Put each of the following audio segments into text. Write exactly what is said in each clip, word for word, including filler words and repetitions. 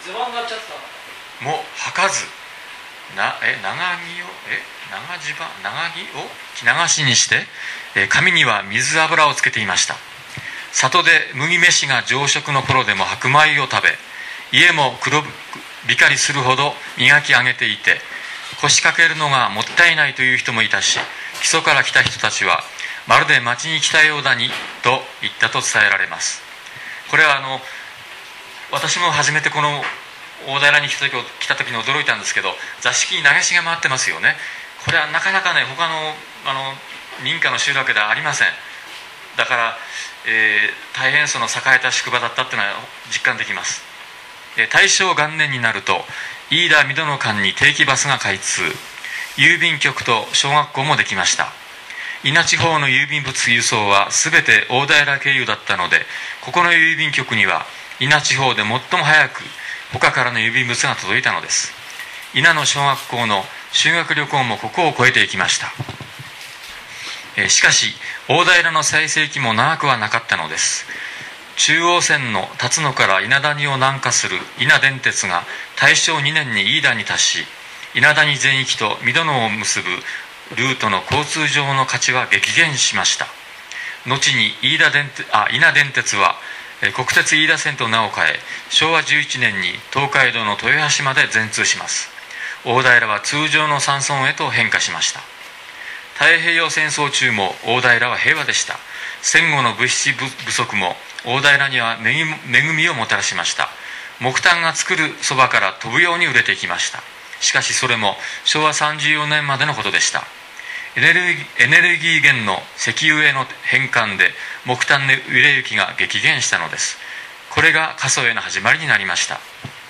ズボンがちょっとも履かずなえ長着をえ長襦袢長着を着流しにして、え髪には水油をつけていました。里で麦飯が常食の頃でも白米を食べ、家も黒光りするほど磨き上げていて、腰掛けるのがもったいないという人もいたし、基礎から来た人たちはまるで町に来たようだにと言ったと伝えられます。これはあの私も初めてこの大平に来た時来た時に驚いたんですけど、座敷に流しが回ってますよね。これはなかなかね、他のあの民家の集落ではありません。だから、えー、大変その栄えた宿場だったっていうのは実感できます。大正元年になると飯田三戸の間に定期バスが開通、郵便局と小学校もできました。伊那地方の郵便物輸送は全て大平経由だったので、ここの郵便局には伊那地方で最も早く他からの郵便物が届いたのです。伊那の小学校の修学旅行もここを越えていきました。えー、しかし大平の最盛期も長くはなかったのです。中央線の辰野から伊那谷を南下する伊那電鉄が大正にねんに飯田に達し、伊那谷全域と三戸野を結ぶルートの交通上の価値は激減しました。後に飯田電鉄あ伊那電鉄は国鉄飯田線と名を変え、しょうわじゅういちねんに東海道の豊橋まで全通します。大平は通常の山村へと変化しました。太平洋戦争中も大平は平和でした。戦後の物資不足も大平には恵みをもたらしました。木炭が作るそばから飛ぶように売れていきました。しかしそれもしょうわさんじゅうよねんまでのことでした。エネルギー、エネルギー源の石油への変換で木炭の売れ行きが激減したのです。これが過疎への始まりになりました。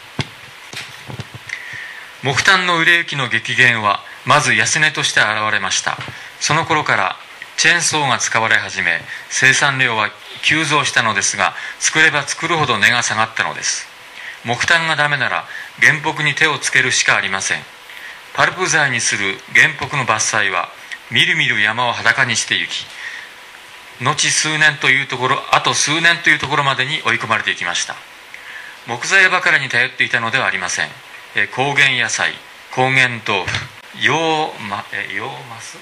木炭の売れ行きの激減はまず安値として現れました。その頃からチェーンソーが使われ始め、生産量は急増したのですが、作れば作るほど値が下がったのです。木炭がダメなら原木に手をつけるしかありません。パルプ材にする原木の伐採はみるみる山を裸にして行き、後数年というところあと数年というところまでに追い込まれていきました。木材ばかりに頼っていたのではありません。え高原野菜、高原豆腐、洋まえ洋マス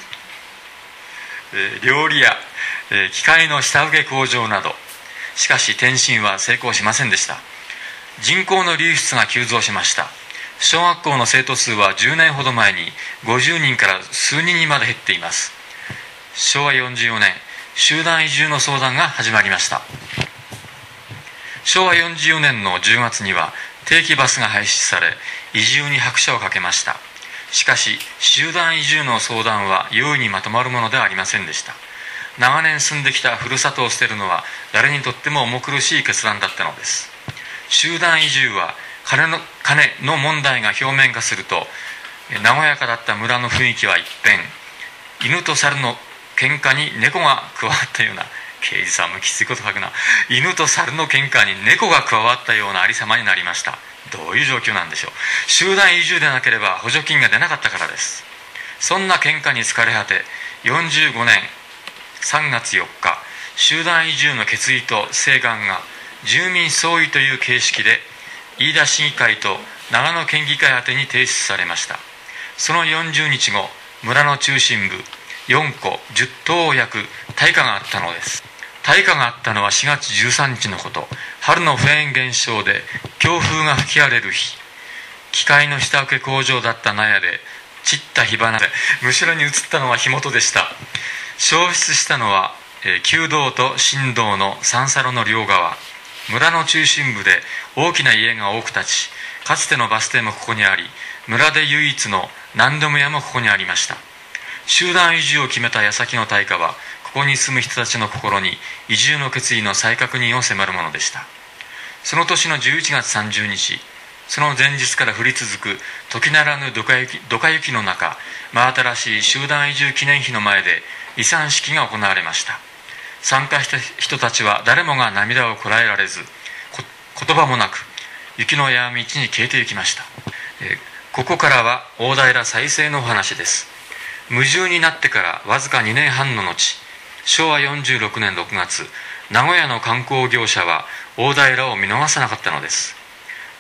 え料理屋、え機械の下請け工場など。しかし転身は成功しませんでした。人口の流出が急増しました。小学校の生徒数はじゅうねんほど前にごじゅうにんから数人にまで減っています。しょうわよんじゅうよねん、集団移住の相談が始まりました。しょうわよんじゅうよねんのじゅうがつには定期バスが廃止され、移住に拍車をかけました。しかし集団移住の相談は容易にまとまるものではありませんでした。長年住んできたふるさとを捨てるのは誰にとっても重苦しい決断だったのです。集団移住は金の、金の問題が表面化すると、和やかだった村の雰囲気は一変、犬と猿の喧嘩に猫が加わったような、刑事さんもきついこと書くな、犬と猿の喧嘩に猫が加わったようなありさまになりました。どういう状況なんでしょう。集団移住でなければ補助金が出なかったからです。そんな喧嘩に疲れ果て、よんじゅうごねんさんがつよっか、集団移住の決意と請願が住民総意という形式で飯田市議会と長野県議会宛てに提出されました。そのよんじゅうにちご、村の中心部よんこじゅっとうを焼く大火があったのです。大火があったのはしがつじゅうさんにちのこと。春のフェーン現象で強風が吹き荒れる日、機械の下請け工場だった納屋で散った火花で後ろに映ったのは火元でした。焼失したのは、えー、旧道と新道の三差路の両側。村の中心部で大きな家が多く立ち、かつてのバス停もここにあり、村で唯一の何でも屋もここにありました。集団移住を決めた矢先の大火は、ここに住む人たちの心に移住の決意の再確認を迫るものでした。その年のじゅういちがつさんじゅうにち、その前日から降り続く時ならぬドカ雪、ドカ雪の中、真新しい集団移住記念碑の前で遺産式が行われました。参加した人たちは誰もが涙をこらえられず、言葉もなく雪の山道に消えて行きました。えー、ここからは大平再生のお話です。無住になってからわずかにねんはんの後、しょうわよんじゅうろくねんろくがつ、名古屋の観光業者は大平を見逃さなかったのです。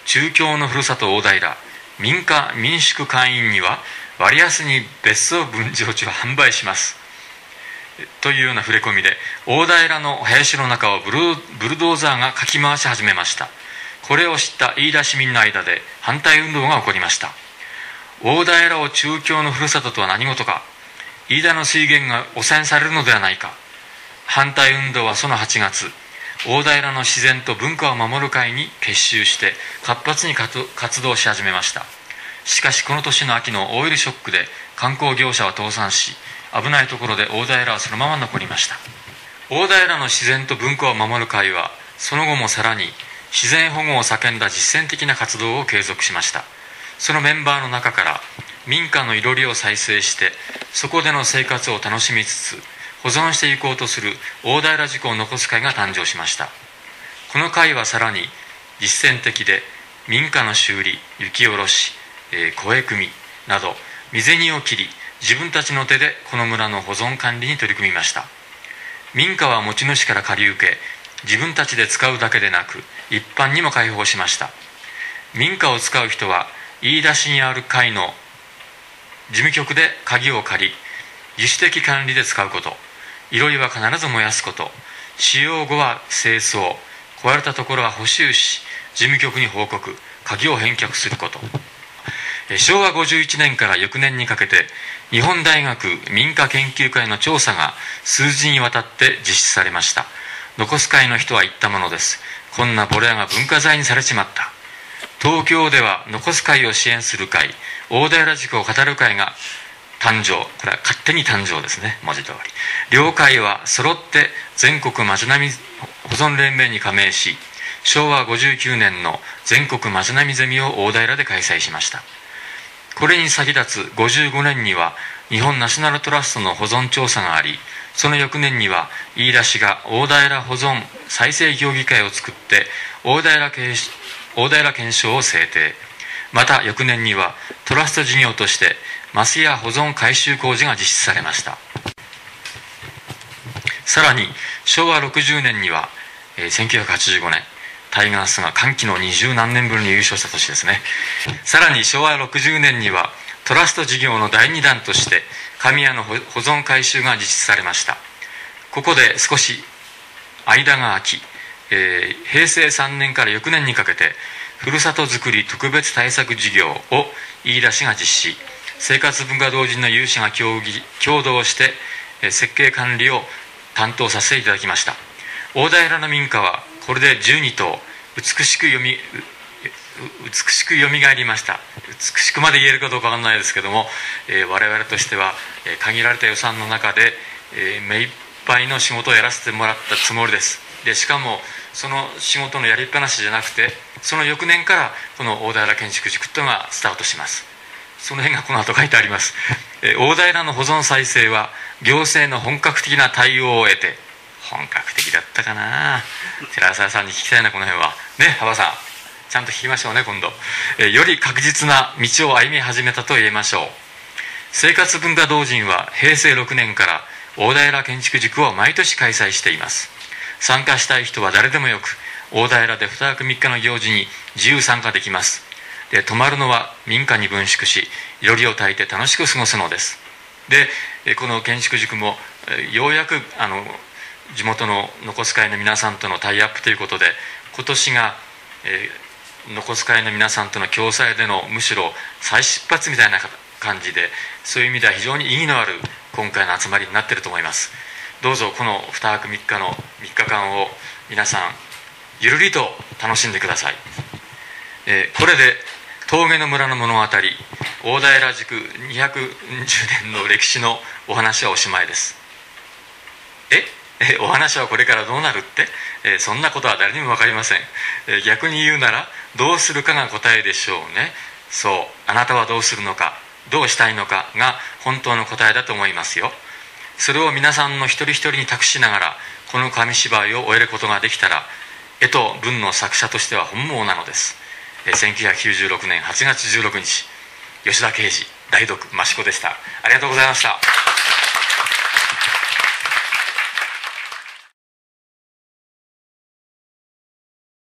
中京のふるさと大平民家民宿会員には割安に別荘分譲地を販売しますというような触れ込みで、大平の林の中をブルブルドーザーがかき回し始めました。これを知った飯田市民の間で反対運動が起こりました。大平を中京のふるさととは何事か、飯田の水源が汚染されるのではないか。反対運動はそのはちがつ、大平の自然と文化を守る会に結集して活発に活動し始めました。しかしこの年の秋のオイルショックで観光業者は倒産し、危ないところで大平はそのまま残りました。大平の自然と文化を守る会はその後もさらに自然保護を叫んだ実践的な活動を継続しました。そのメンバーの中から民家のいろりを再生してそこでの生活を楽しみつつ保存していこうとする大平地区を残す会が誕生しました。この会はさらに実践的で、民家の修理、雪下ろし、えー、声組みなど未銭を切り、自分たちの手でこの村の保存管理に取り組みました。民家は持ち主から借り受け、自分たちで使うだけでなく一般にも開放しました。民家を使う人は飯田市にある会の事務局で鍵を借り、自主的管理で使うこと、いろりは必ず燃やすこと、使用後は清掃、壊れたところは補修し事務局に報告、鍵を返却すること。しょうわごじゅういちねんから翌年にかけて日本大学民家研究会の調査が数字にわたって実施されました。残す会の人は言ったものです。こんなボロ屋が文化財にされちまった。東京では残す会を支援する会、大平地区を語る会が誕生。これは勝手に誕生ですね、文字通り。両会は揃って全国町並み保存連盟に加盟し、しょうわごじゅうきゅうねんの全国町並みゼミを大平で開催しました。これに先立つごじゅうごねんには日本ナショナルトラストの保存調査があり、その翌年には飯田市が大平保存再生協議会を作って大平大平憲章を制定。また翌年にはトラスト事業としてマスや保存改修工事が実施されました。さらにしょうわろくじゅうねんには、えー、せんきゅうひゃくはちじゅうごねんタイガースが歓喜の二十何年ぶりに優勝した年ですね。さらにしょうわろくじゅうねんにはトラスト事業のだいにだんとして神谷の保存改修が実施されました。ここで少し間が空き、えー、へいせいさんねんから翌年にかけてふるさとづくり特別対策事業を飯田市が実施、生活文化同人の有志が協議共同して、えー、設計管理を担当させていただきました。大平の民家はこれでじゅうにとう美しくよみ美しくよみがえりました。美しくまで言えるかどうかわからないですけども、えー、我々としては、えー、限られた予算の中で、えー、目いっぱいの仕事をやらせてもらったつもりです。でしかもその仕事のやりっぱなしじゃなくて、その翌年からこの大平建築塾というのがスタートします。その辺がこの後書いてあります。えー、大平の保存再生は行政の本格的な対応を得て、本格的だったかな、寺澤さんに聞きたいな、この辺はね。幅さんちゃんと聞きましょうね今度。えー、より確実な道を歩み始めたと言えましょう。生活文化同人はへいせいろくねんから大平建築塾を毎年開催しています。参加したい人は誰でもよく、大平でにはくみっかの行事に自由参加できます。で泊まるのは民家に分宿し、いろりを焚いて楽しく過ごすのです。でこの建築塾もようやくあの地元の残す会の皆さんとのタイアップということで、今年が、えー、残す会の皆さんとの共催でのむしろ再出発みたいな感じで、そういう意味では非常に意義のある今回の集まりになっていると思います。どうぞこのにはくみっかのみっかかんを皆さんゆるりと楽しんでください。えー、これで峠の村の物語、大平地区にひゃくじゅうねんの歴史のお話はおしまいです。ええお話はこれからどうなるって、えそんなことは誰にも分かりません。え逆に言うならどうするかが答えでしょうね。そう、あなたはどうするのか、どうしたいのかが本当の答えだと思いますよ。それを皆さんの一人一人に託しながらこの紙芝居を終えることができたら、絵と文の作者としては本望なのです。えせんきゅうひゃくきゅうじゅうろくねんはちがつじゅうろくにち、吉田啓司代読益子でした。ありがとうございました。